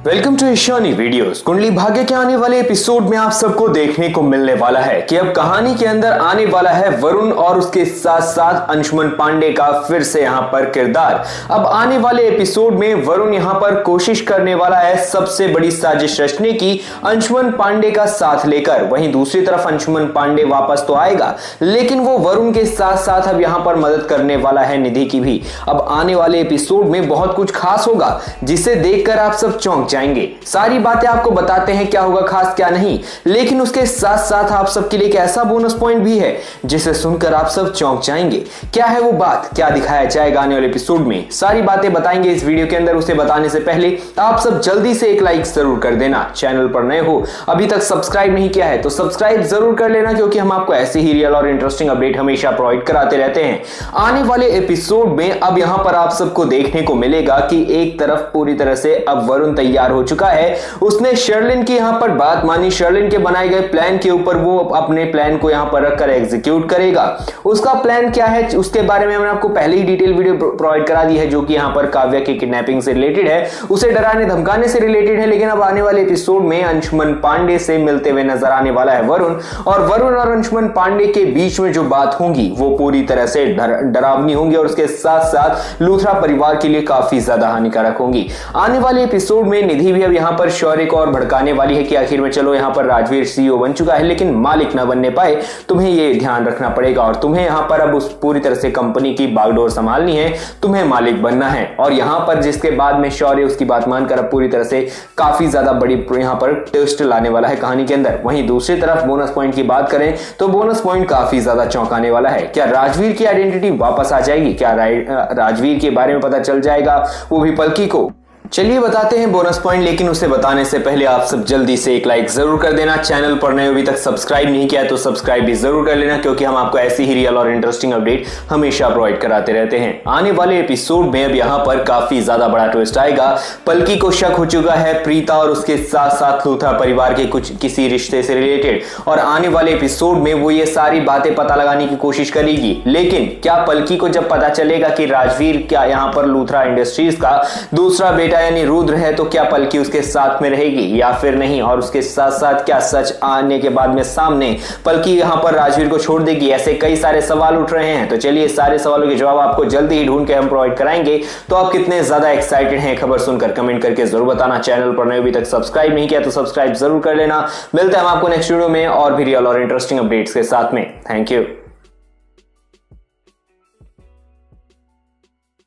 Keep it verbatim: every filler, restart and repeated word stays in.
Welcome to Ishani videos. Kundali Bhagya के आने वाले एपिसोड में आप सबको देखने को मिलने वाला है कि अब कहानी के अंदर आने वाला है वरुण और उसके साथ साथ अंशुमन पांडे का फिर से यहां पर किरदार। अब आने वाले एपिसोड में वरुण यहां पर कोशिश करने वाला है सबसे बड़ी साजिश रचने की अंशुमन पांडे का साथ लेकर। वहीं दूसरी तरफ अंशुमन पांडे वापस तो आएगा, लेकिन वो वरुण के साथ साथ अब यहां पर मदद करने वाला है निधि की भी। अब आने वाले एपिसोड में बहुत कुछ खास होगा जिसे देखकर आप सब चौंक जाएंगे। सारी बातें आपको बताते हैं क्या होगा खास क्या नहीं, लेकिन उसके साथ साथ आप सबके लिए एक ऐसा बोनस पॉइंट भी है जिसे सुनकर आप सब चौंक जाएंगे। क्या है वो बात, क्या दिखाया जाएगा आने वाले एपिसोड में, सारी बातें बताएंगे इस वीडियो के अंदर। उसे बताने से पहले आप सब जल्दी से एक लाइक जरूर कर देना। चैनल पर नए हो, अभी तक सब्सक्राइब नहीं किया है तो सब्सक्राइब जरूर कर लेना, क्योंकि हम आपको ऐसे ही रियल और इंटरेस्टिंग अपडेट हमेशा प्रोवाइड कराते रहते हैं। आने वाले एपिसोड में अब यहां पर आप सबको देखने को मिलेगा कि एक तरफ पूरी तरह से अब वरुण तैयार हो चुका है। उसने शर्लिन की यहां पर बात मानी, शर्लिन के बनाए गए प्लान के ऊपर वो अपने प्लान को यहां पर रखकर एग्जीक्यूट करेगा। उसका प्लान क्या है उसके बारे में हमने आपको पहले ही डिटेल वीडियो प्रोवाइड करा दी है, जो कि यहां पर काव्या की किडनैपिंग से रिलेटेड है, उसे डराने धमकाने से रिलेटेड है। लेकिन अब आने वाले एपिसोड में अंशुमन पांडे से मिलते हुए नजर आने वाला है वरुण, और वरुण और अंशुमन पांडे के बीच में जो बात होंगी वो पूरी तरह से डरावनी होंगी और उसके साथ साथ लूथरा परिवार के लिए काफी ज्यादा हानिकारक होंगी। आने वाले एपिसोड में निधि भी अब यहां पर शौर्य को और भड़काने वाली है कि आखिर में चलो यहां पर राजवीर सीईओ बन चुका है, लेकिन मालिक ना बनने पाए, तुम्हें ये ध्यान रखना पड़ेगा और तुम्हें यहां पर अब उस पूरी तरह से कंपनी की बागडोर संभालनी है, तुम्हें मालिक बनना है। और यहां पर जिसके बाद में शौर्य उसकी बात मानकर अब पूरी तरह से काफी ज्यादा बड़ी यहां पर ट्विस्ट लाने वाला है कहानी के अंदर। वहीं दूसरी तरफ बोनस पॉइंट की बात करें तो बोनस पॉइंट काफी ज्यादा चौंकाने वाला है। क्या राजवीर की आइडेंटिटी वापस आ जाएगी? क्या राजवीर के बारे में पता चल जाएगा, वो भी पलकी को? चलिए बताते हैं बोनस पॉइंट, लेकिन उसे बताने से पहले आप सब जल्दी से एक लाइक जरूर कर देना। चैनल पर नए अभी तक सब्सक्राइब नहीं किया है तो सब्सक्राइब भी जरूर कर लेना, क्योंकि हम आपको ऐसी ही रियल और इंटरेस्टिंग अपडेट हमेशा प्रोवाइड कराते रहते हैं। आने वाले एपिसोड में अब यहाँ पर काफी ज्यादा बड़ा ट्विस्ट आएगा। पलकी को शक हो चुका है प्रीता और उसके साथ साथ लूथरा परिवार के कुछ किसी रिश्ते से रिलेटेड, और आने वाले एपिसोड में वो ये सारी बातें पता लगाने की कोशिश करेगी। लेकिन क्या पलकी को जब पता चलेगा कि राजवीर क्या यहाँ पर लूथरा इंडस्ट्रीज का दूसरा बेटा यानी रुद्र है, तो क्या पलकी उसके साथ में रहेगी या फिर नहीं? और उसके साथ साथ क्या सच आने के बाद में सामने पलकी यहां पर राजवीर को छोड़ देगी? ऐसे कई सारे सवाल उठ रहे हैं। तो चलिए सारे सवालों के जवाब आपको जल्दी ही ढूंढ के हम प्रोवाइड कराएंगे। तो आप कितने ज्यादा एक्साइटेड हैं खबर सुनकर कमेंट करके जरूर बताना। चैनल पर नए अभी तक सब्सक्राइब नहीं किया तो सब्सक्राइब जरूर कर लेना। मिलते हैं हम आपको नेक्स्ट वीडियो में और भी रियल और इंटरेस्टिंग अपडेट्स के साथ में। Thank you.